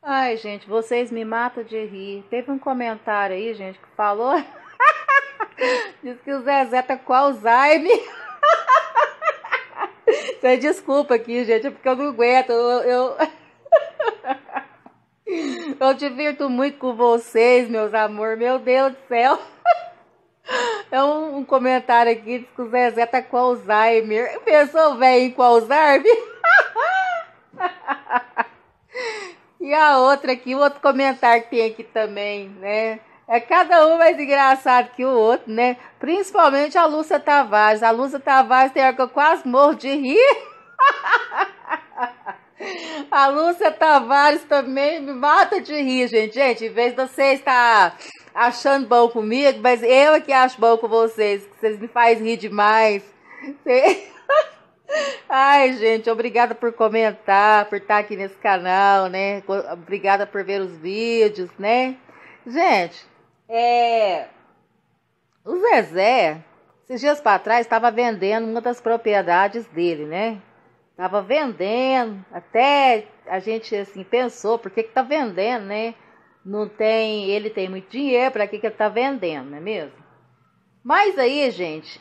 Ai, gente, vocês me matam de rir. Teve um comentário aí, gente, que falou. Diz que o Zezé tá com Alzheimer. Você desculpa aqui, gente, é porque eu não aguento. Eu divirto muito com vocês, meus amores. Meu Deus do céu. É um comentário aqui, diz que o Zezé tá com Alzheimer. Pensou, velho, com Alzheimer? E a outra aqui, o outro comentário que tem aqui também, né? É cada um mais engraçado que o outro, né? Principalmente a Lúcia Tavares. A Lúcia Tavares tem hora que eu quase morro de rir. A Lúcia Tavares também me mata de rir, gente. Gente, em vez de você estar achando bom comigo, mas eu é que acho bom com vocês, que vocês me fazem rir demais. Ai, gente, obrigada por comentar, por estar aqui nesse canal, né? Obrigada por ver os vídeos, né? Gente, o Zezé, esses dias para trás, estava vendendo uma das propriedades dele, né? Tava vendendo, até a gente assim pensou, por que tá vendendo, né? Não tem, ele tem muito dinheiro, para que ele tá vendendo, não é mesmo? Mas aí, gente,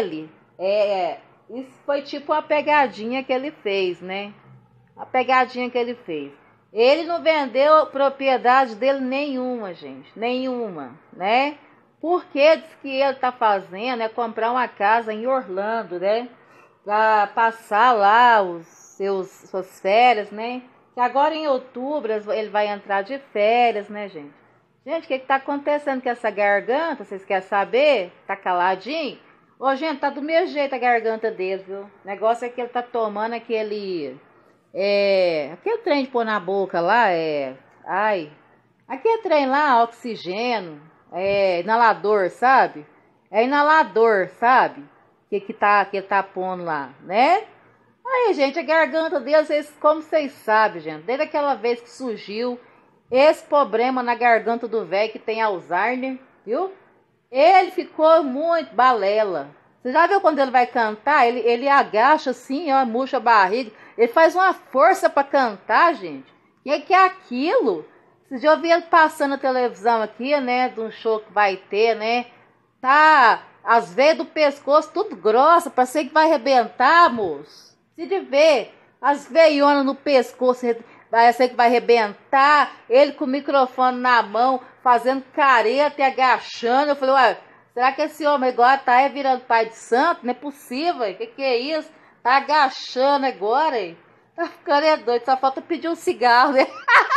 isso foi tipo uma pegadinha que ele fez, né? A pegadinha que ele fez. Ele não vendeu propriedade dele nenhuma, gente, nenhuma, né? Porque diz que ele tá fazendo é comprar uma casa em Orlando, né? Para passar lá suas férias, né? Que agora em outubro ele vai entrar de férias, né, gente? Gente, o que tá acontecendo com essa garganta? Vocês querem saber? Tá caladinho? Ô, gente, tá do mesmo jeito a garganta dele, viu? O negócio é que ele tá tomando aquele trem de pôr na boca lá, aquele trem lá, oxigênio, inalador, sabe? É inalador, sabe? Que ele tá pondo lá, né? Aí, gente, a garganta dele, como vocês sabem, gente, desde aquela vez que surgiu esse problema na garganta do velho que tem Alzheimer, viu? Ele ficou muito balela. Você já viu quando ele vai cantar? Ele agacha assim, ó, murcha a barriga. Ele faz uma força para cantar, gente. Que é aquilo? Vocês já ouviram ele passando na televisão aqui, né? De um show que vai ter, né? Tá, as veias do pescoço tudo grossa, parece que vai arrebentar, moço. Se de ver as veionas no pescoço, parece que vai arrebentar. Ele com o microfone na mão, fazendo careta e agachando. Eu falei, ué, será que esse homem agora tá virando pai de santo? Não é possível, que é isso? Tá agachando agora, hein? Tá ficando doido, só falta pedir um cigarro, né?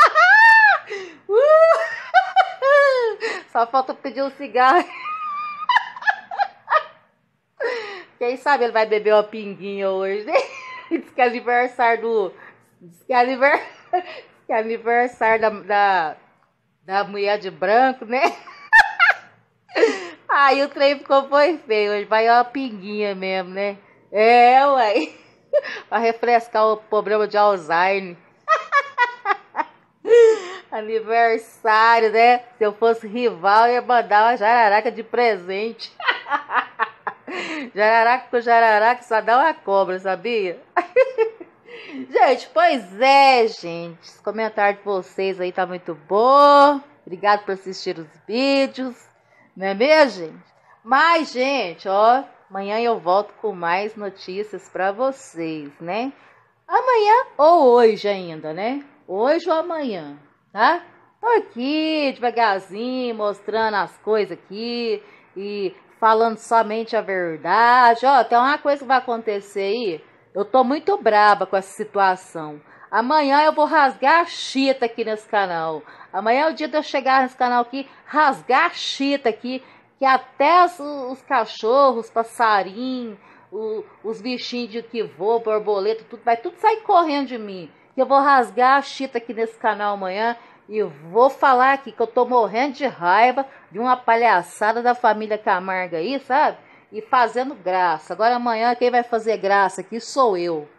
Só falta pedir um cigarro. Quem sabe ele vai beber uma pinguinha hoje, né? Diz que é aniversário da mulher de branco, né? Aí o trem foi feio, hoje vai uma pinguinha mesmo, né? Ué. Pra refrescar o problema de Alzheimer. Aniversário, né? Se eu fosse rival, eu ia mandar uma jararaca de presente. Jararaca com jararaca só dá uma cobra, sabia? Gente, pois é, gente. Os comentários de vocês aí tá muito bom. Obrigado por assistir os vídeos. Não é mesmo, gente? Mas, gente, ó, amanhã eu volto com mais notícias pra vocês, né? Amanhã ou hoje ainda, né? Hoje ou amanhã, tá? Tô aqui devagarzinho, mostrando as coisas aqui e falando somente a verdade. Ó, tem uma coisa que vai acontecer aí. Eu tô muito braba com essa situação. Amanhã eu vou rasgar a chita aqui nesse canal. Amanhã é o dia de eu chegar nesse canal aqui, rasgar a chita aqui, que até os cachorros, os passarinhos, os bichinhos que voam, borboleta, vai tudo sair correndo de mim. Eu vou rasgar a chita aqui nesse canal amanhã e vou falar aqui que eu tô morrendo de raiva de uma palhaçada da família Camargo aí, sabe? E fazendo graça. Agora amanhã quem vai fazer graça aqui sou eu.